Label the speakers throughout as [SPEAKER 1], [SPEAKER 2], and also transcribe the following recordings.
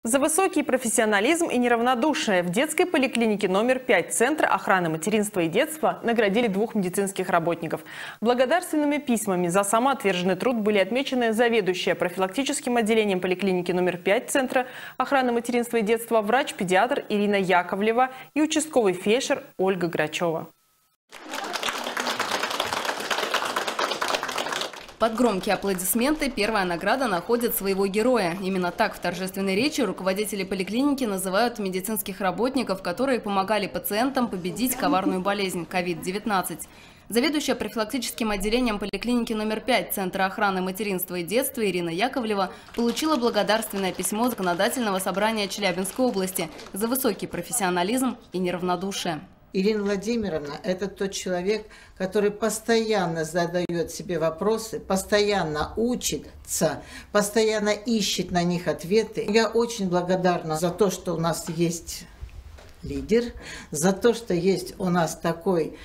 [SPEAKER 1] За высокий профессионализм и неравнодушие в детской поликлинике номер 5 Центра охраны материнства и детства наградили 2 медицинских работников. Благодарственными письмами за самоотверженный труд были отмечены заведующая профилактическим отделением поликлиники номер 5 Центра охраны материнства и детства врач-педиатр Ирина Яковлева и участковый фельдшер Ольга Грачева.
[SPEAKER 2] Под громкие аплодисменты первая награда находит своего героя. Именно так в торжественной речи руководители поликлиники называют медицинских работников, которые помогали пациентам победить коварную болезнь COVID-19. Заведующая профилактическим отделением поликлиники номер 5 Центра охраны материнства и детства Ирина Яковлева получила благодарственное письмо Законодательного собрания Челябинской области за высокий профессионализм и неравнодушие.
[SPEAKER 3] Ирина Владимировна – это тот человек, который постоянно задает себе вопросы, постоянно учится, постоянно ищет на них ответы. Я очень благодарна за то, что у нас есть лидер, за то, что есть у нас такой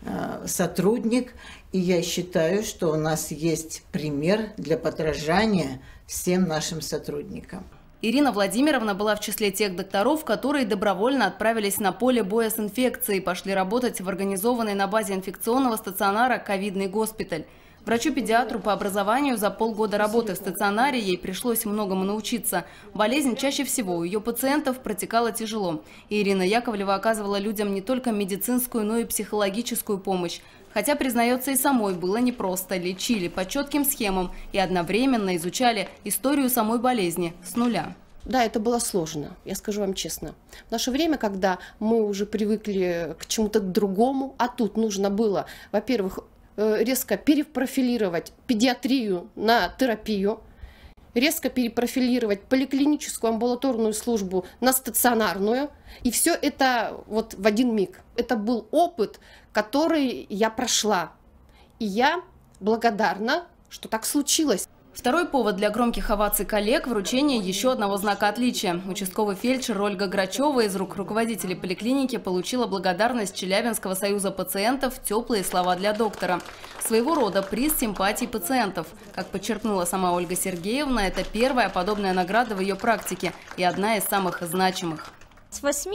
[SPEAKER 3] сотрудник. И я считаю, что у нас есть пример для подражания всем нашим сотрудникам.
[SPEAKER 2] Ирина Владимировна была в числе тех докторов, которые добровольно отправились на поле боя с инфекцией и пошли работать в организованной на базе инфекционного стационара ковидный госпиталь. Врачу-педиатру по образованию за полгода работы в стационаре ей пришлось многому научиться. Болезнь чаще всего у ее пациентов протекала тяжело. И Ирина Яковлева оказывала людям не только медицинскую, но и психологическую помощь. Хотя, признается, и самой было непросто. Лечили по четким схемам и одновременно изучали историю самой болезни с нуля.
[SPEAKER 4] Да, это было сложно, я скажу вам честно. В наше время, когда мы уже привыкли к чему-то другому, а тут нужно было, во-первых, резко перепрофилировать педиатрию на терапию, резко перепрофилировать поликлиническую амбулаторную службу на стационарную. И все это вот в один миг. Это был опыт, который я прошла. И я благодарна, что так случилось.
[SPEAKER 2] Второй повод для громких оваций коллег – вручение еще одного знака отличия. Участковый фельдшер Ольга Грачева из рук руководителей поликлиники получила благодарность Челябинского союза пациентов «Теплые слова для доктора». Своего рода приз симпатии пациентов. Как подчеркнула сама Ольга Сергеевна, это первая подобная награда в ее практике и одна из самых значимых.
[SPEAKER 5] С 8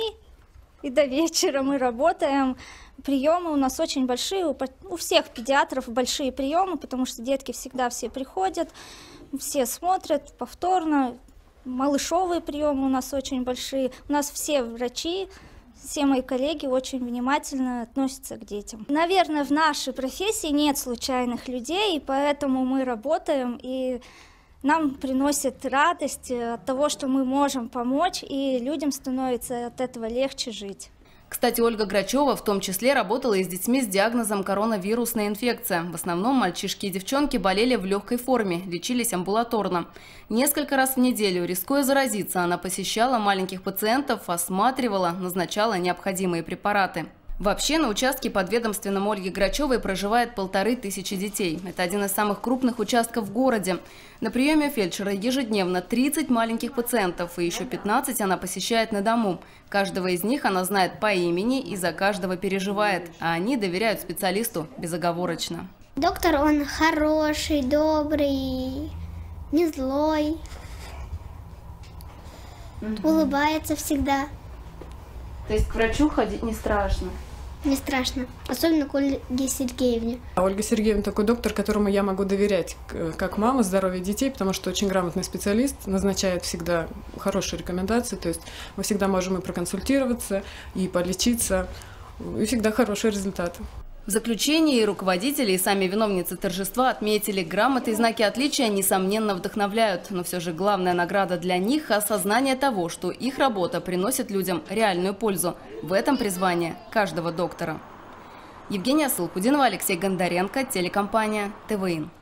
[SPEAKER 5] и до вечера мы работаем. Приемы у нас очень большие, у всех педиатров большие приемы, потому что детки всегда все приходят, все смотрят повторно. Малышовые приемы у нас очень большие. У нас все врачи, все мои коллеги очень внимательно относятся к детям. Наверное, в нашей профессии нет случайных людей, и поэтому мы работаем, и нам приносит радость от того, что мы можем помочь, и людям становится от этого легче жить.
[SPEAKER 2] Кстати, Ольга Грачева в том числе работала и с детьми с диагнозом коронавирусная инфекция. В основном мальчишки и девчонки болели в легкой форме, лечились амбулаторно. Несколько раз в неделю, рискуя заразиться, она посещала маленьких пациентов, осматривала, назначала необходимые препараты. Вообще на участке подведомственном Ольги Грачевой проживает 1500 детей. Это один из самых крупных участков в городе. На приеме фельдшера ежедневно 30 маленьких пациентов, и еще 15 она посещает на дому. Каждого из них она знает по имени и за каждого переживает, а они доверяют специалисту безоговорочно.
[SPEAKER 6] Доктор, он хороший, добрый, не злой, улыбается всегда.
[SPEAKER 2] То есть к врачу ходить не страшно?
[SPEAKER 6] Не страшно, особенно к Ольге Сергеевне.
[SPEAKER 7] Ольга Сергеевна такой доктор, которому я могу доверять как мама здоровья детей, потому что очень грамотный специалист, назначает всегда хорошие рекомендации, то есть мы всегда можем и проконсультироваться, и полечиться, и всегда хорошие результаты.
[SPEAKER 2] В заключении руководители и сами виновницы торжества отметили, грамоты и знаки отличия несомненно вдохновляют. Но все же главная награда для них – осознание того, что их работа приносит людям реальную пользу. В этом призвание каждого доктора. Евгения Сылкудинова, Алексей Гондаренко, телекомпания ТВИ.